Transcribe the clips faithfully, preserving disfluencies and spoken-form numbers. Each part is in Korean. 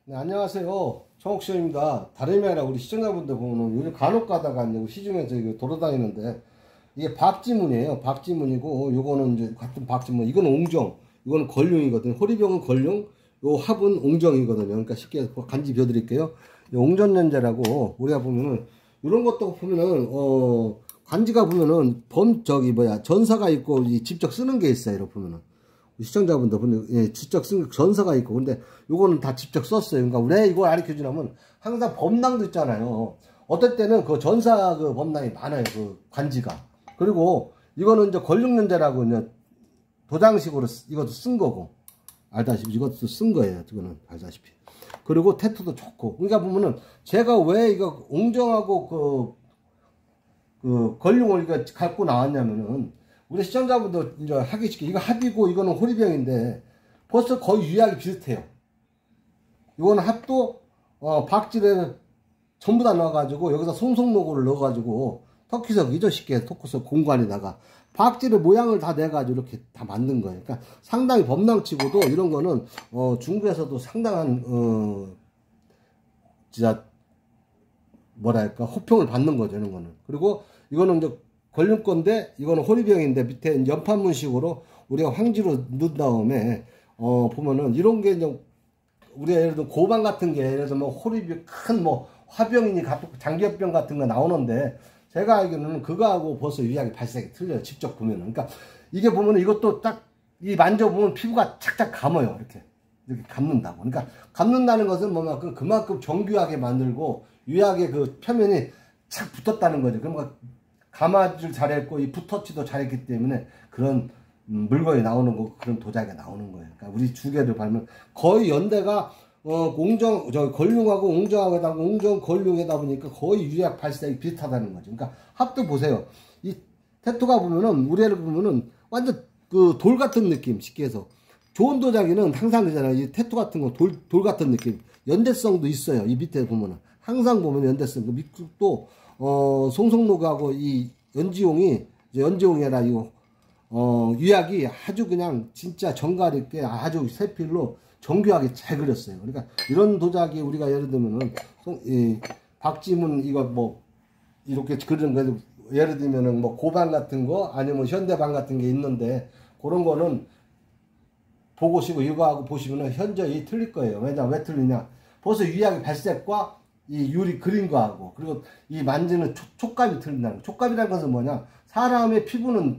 네, 안녕하세요. 정옥시입니다. 다름이 아니라 우리 시청자분들 보면은 요즘 간혹 가다가 이제 시중에서 이거 돌아다니는데 이게 박지문이에요. 박지문이고 요거는 이제 같은 박지문. 이건 옹정, 이거는 걸룡이거든요. 호리병은 걸룡, 요 합은 옹정이거든요. 그러니까 쉽게 간지 비워드릴게요. 옹전연제라고 우리가 보면은 이런 것도 보면은 어 관지가 보면은 범 저기 뭐야 전사가 있고 직접 쓰는 게 있어요. 이렇게 보면은. 시청자분들 보면 예, 직접 쓴 전서가 있고 근데 요거는 다 직접 썼어요. 그러니까 왜 이걸 가르쳐 주냐면 항상 범랑도 있잖아요. 어떨 때는 그 전사 그 범랑이 많아요. 그 관지가. 그리고 이거는 이제 권력연제라고 이제 도장식으로 쓰, 이것도 쓴 거고 알다시피 이것도 쓴 거예요. 이거는 알다시피. 그리고 태투도 좋고. 그러니까 보면은 제가 왜 이거 옹정하고 그, 그 권룡을 이거 갖고 나왔냐면은 우리 시청자분들 이제 하기 쉽게 이거 합이고 이거는 호리병인데 벌써 거의 유약이 비슷해요. 이거는 합도 어, 박지를 전부 다 넣어가지고 여기다 송송로고를 넣어가지고 터키석이죠. 쉽게 토크석 공간에다가 박지를 모양을 다 내가지고 이렇게 다 만든 거예요. 그러니까 상당히 범랑치고도 이런 거는 어, 중국에서도 상당한 어, 진짜 뭐랄까 호평을 받는 거죠. 이런 거는. 그리고 이거는 이제 걸린 건데 이거는 호리병인데 밑에 연판문식으로 우리가 황지로 넣은 다음에 어 보면은 이런 게 이제 우리가 예를 들어 고방 같은 게 예를 들어서 뭐 호리병 큰 뭐 화병이니 장기병 같은 거 나오는데 제가 알기로는 그거하고 벌써 유약이 발색이 틀려요. 직접 보면은. 그러니까 이게 보면은 이것도 딱 이 만져보면 피부가 착착 감아요. 이렇게 이렇게 감는다고. 그러니까 감는다는 것은 뭐냐면 그만큼 정교하게 만들고 유약의 그 표면이 착 붙었다는 거죠. 그러니까 감아줄 잘했고 이 붓터치도 잘했기 때문에 그런 음, 물건이 나오는 거고 그런 도자기가 나오는 거예요. 그러니까 우리 주계를 보면 거의 연대가 어, 옹정 저 걸룡하고 옹정하고다 옹정 걸룡에다 보니까 거의 유약 발색이 비슷하다는 거죠. 그러니까 합도 보세요. 이 태토가 보면은 우리를 보면은 완전 그 돌 같은 느낌 쉽게 해서 좋은 도자기는 항상 그러잖아요. 이 태토 같은 거 돌 돌 같은 느낌 연대성도 있어요. 이 밑에 보면은 항상 보면 연대성 그 밑도 어, 송송로그하고 이 연지용이, 연지용이라 이거, 어, 유약이 아주 그냥 진짜 정갈 있게 아주 세필로 정교하게 잘 그렸어요. 그러니까 이런 도자기 우리가 예를 들면은, 이, 박지문 이거 뭐, 이렇게 그런 거, 예를 들면은 뭐 고방 같은 거 아니면 현대방 같은 게 있는데, 그런 거는 보고시고 이거하고 보시면은 현저히 틀릴 거예요. 왜냐, 왜 틀리냐. 벌써 유약의 발색과 이 유리 그린 거하고 그리고 이 만지는 촉, 촉감이 틀린다는 거. 촉감이라는 것은 뭐냐 사람의 피부는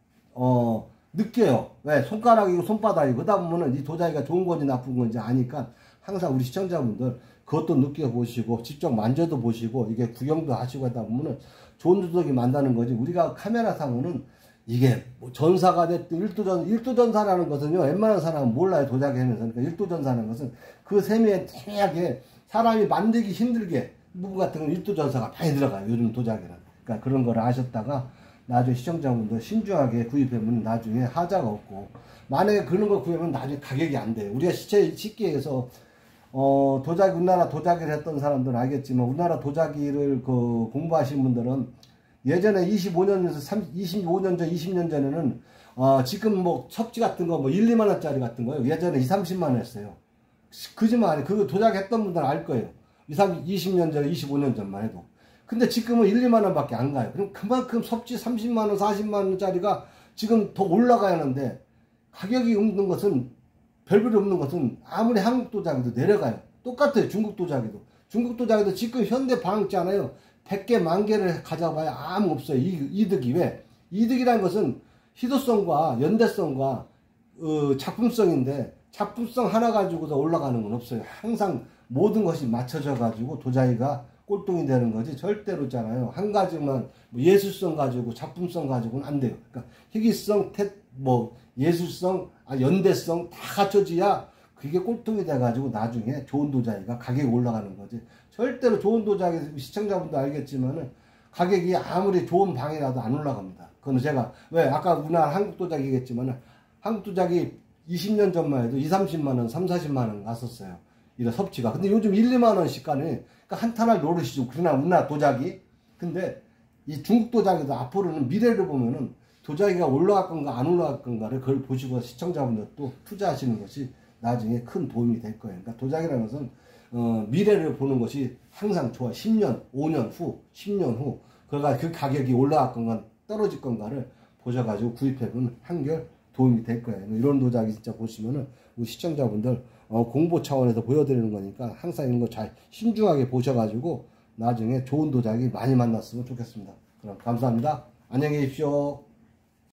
어 느껴요. 왜 손가락이고 손바닥이고 그러다 보면은 이 도자기가 좋은 건지 나쁜 건지 아니까 항상 우리 시청자분들 그것도 느껴보시고 직접 만져도 보시고 이게 구경도 하시고 하다 보면은 좋은 도자기 만드는 거지. 우리가 카메라상으로는 이게 뭐 전사가 됐든 일도전, 일도전사라는 것은요 웬만한 사람은 몰라요. 도자기 하면서. 그러니까 일도전사라는 것은 그 세미에 태매하게 사람이 만들기 힘들게 부분 같은 건 일도전사가 많이 들어가요. 요즘 도자기는. 그러니까 그런 걸 아셨다가 나중에 시청자분들 신중하게 구입하면 나중에 하자가 없고 만약에 그런 걸 구입하면 나중에 가격이 안 돼요. 우리가 시체 쉽게 해서 어 도자기 우리나라 도자기를 했던 사람들은 알겠지만 우리나라 도자기를 그 공부하신 분들은 예전에 이십오 년에서 이십오 년 전 이십 년 전에는 어 지금 뭐 섭지 같은 거 뭐 일, 이만 원짜리 같은 거요. 예전에 이, 삼십만 원 했어요. 그지만 그 도자기 했던 분들은 알 거예요. 이십 년 전, 이십오 년 전만 해도. 근데 지금은 일, 이만 원밖에 안 가요. 그럼 그만큼 섭지 삼십만 원, 사십만 원짜리가 지금 더 올라가야 하는데 가격이 없는 것은 별볼이 없는 것은 아무리 한국 도자기도 내려가요. 똑같아요. 중국 도자기도. 중국 도자기도 지금 현대 방학잖아요. 백 개, 만 개를 가져봐야 아무 없어요. 이, 이득이 왜? 이득이라는 것은 희소성과 연대성과 어, 작품성인데 작품성 하나 가지고도 올라가는 건 없어요. 항상 모든 것이 맞춰져 가지고 도자기가 꼴통이 되는 거지 절대로 있잖아요. 한 가지만 뭐 예술성 가지고 작품성 가지고는 안 돼요. 그러니까 희귀성, 태, 뭐 예술성, 아, 연대성 다 갖춰져야 그게 꼴통이 돼 가지고 나중에 좋은 도자기가 가격이 올라가는 거지. 절대로 좋은 도자기 시청자분도 알겠지만은 가격이 아무리 좋은 방이라도 안 올라갑니다. 그건 제가 왜 아까 우리나라 한국 도자기겠지만은 한국 도자기 이십 년 전만 해도 이, 삼십만 원, 삼, 사십만 원 갔었어요. 이런 섭취가. 근데 요즘 일, 이만 원씩 가네. 그러니까 한탄할 노릇이죠. 그러나 우리나라 도자기. 근데 이 중국 도자기도 앞으로는 미래를 보면은 도자기가 올라갈 건가 안 올라갈 건가를 그걸 보시고 시청자분들도 투자하시는 것이 나중에 큰 도움이 될 거예요. 그러니까 도자기라는 것은 어, 미래를 보는 것이 항상 좋아. 십 년, 오 년 후, 십 년 후, 그러니까 그 가격이 올라갈 건가 떨어질 건가를 보셔가지고 구입해보면 한결 도움이 될 거예요. 이런 도자기 진짜 보시면은 우리 시청자분들 어, 공부 차원에서 보여드리는 거니까 항상 이런 거 잘 신중하게 보셔가지고 나중에 좋은 도자기 많이 만났으면 좋겠습니다. 그럼 감사합니다. 안녕히 계십시오.